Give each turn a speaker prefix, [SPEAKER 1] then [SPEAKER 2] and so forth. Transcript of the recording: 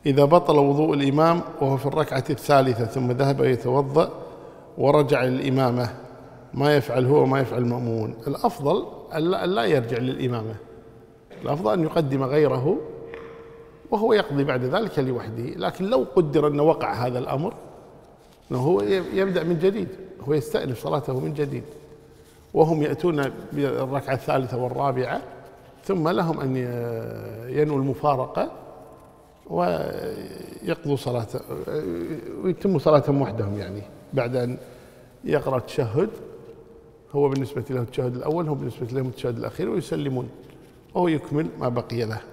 [SPEAKER 1] إذا بطل وضوء الإمام وهو في الركعة الثالثة ثم ذهب يتوضأ ورجع للإمامة، ما يفعل هو وما يفعل المأمون؟ الأفضل أن لا يرجع للإمامة، الأفضل أن يقدم غيره وهو يقضي بعد ذلك لوحده. لكن لو قدر أن وقع هذا الأمر أنه هو يبدأ من جديد، هو يستأنف صلاته من جديد، وهم يأتون بالركعة الثالثة والرابعة، ثم لهم أن ينووا المفارقة ويقضوا صلاة ويتموا صلاتهم وحدهم، يعني بعد أن يقرأ التشهد، هو بالنسبة له التشهد الأول، هو بالنسبة لهم التشهد الأخير، ويسلمون وهو يكمل ما بقي له.